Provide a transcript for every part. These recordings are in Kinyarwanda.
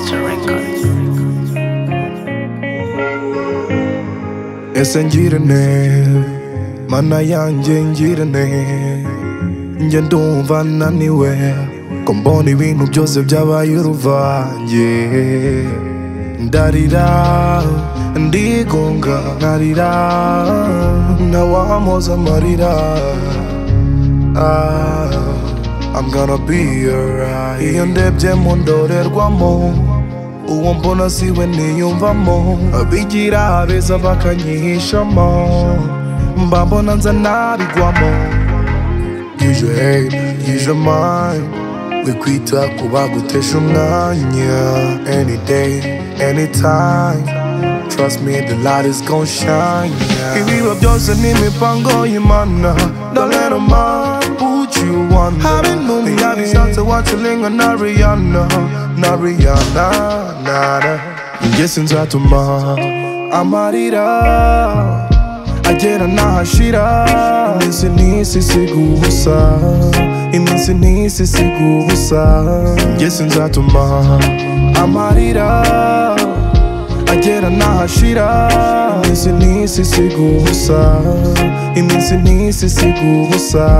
Monster Records. Ese ngirane mana yanjye ngirane njye ndumva naniwe ko mbona ibintu byose byabaye uruvange ndarira ndigunga nkarira ntawampoza amarira I'm gonna be alright. Iyo ndebye mu ndorerwamo uwo mbona siwe niyumvamo abigira beza bakanyihishamo mba mbona nza nabigwamo use your head, use your mind wikwita kuba gutesha umwanya any day, anytime trust me the light is gon' shine ibiba byose n'imipango y'Imana don't let 'em put you under yabishatse wacilinga na Rihanna nada njye sinzatuma amarira agera n'ahashira iminsi n'isi isiga ubusa iminsi n'isi isiga ubusa njye sinzatuma amarira agera n'ahashira iminsi n'isi isiga ubusa iminsi n'isi isiga ubusa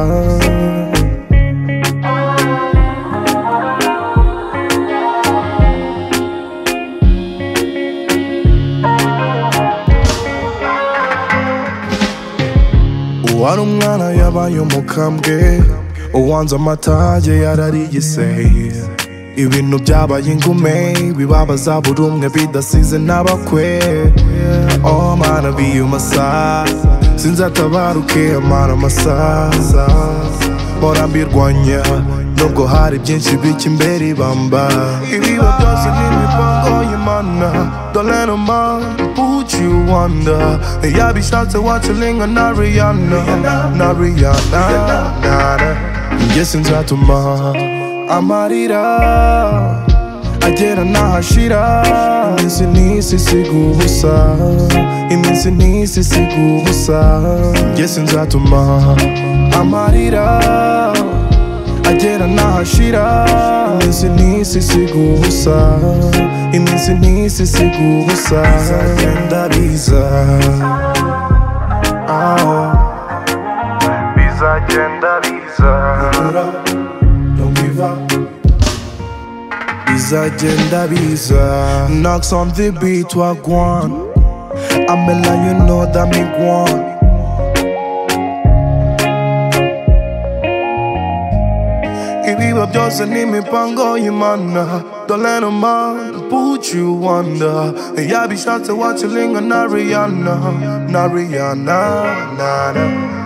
uwari umwana yabaye umukambwe uwanze amatage yararigise ibintu byabaye ingume bibabaza buri umwe bidasize n'abakwe oh mana be you my side sinzatabaruke amara amasaza mpora mbirwanya nubwo hari byinshi biki imbere ibamba ibiba byose n'imipango y'Imana don't let 'em put you under yabishatse wacilinga na Rihanna nada njye sinzatuma amarira agera n'ahashira iminsi n'isi isiga ubusa iminsi n'isi isiga ubusa njye sinzatuma amarira agera n'ahashira iminsi n'isi isiga ubusa iminsi n'isi isiga ubusa bizagenda biza bizagenda biza don't give up bizagenda biza knocks on the beat wagwan Amela you know that me gwan ibiba byose n'imipango y'Imana don't let 'em put you under yabishatse wacilinga na Rihanna nada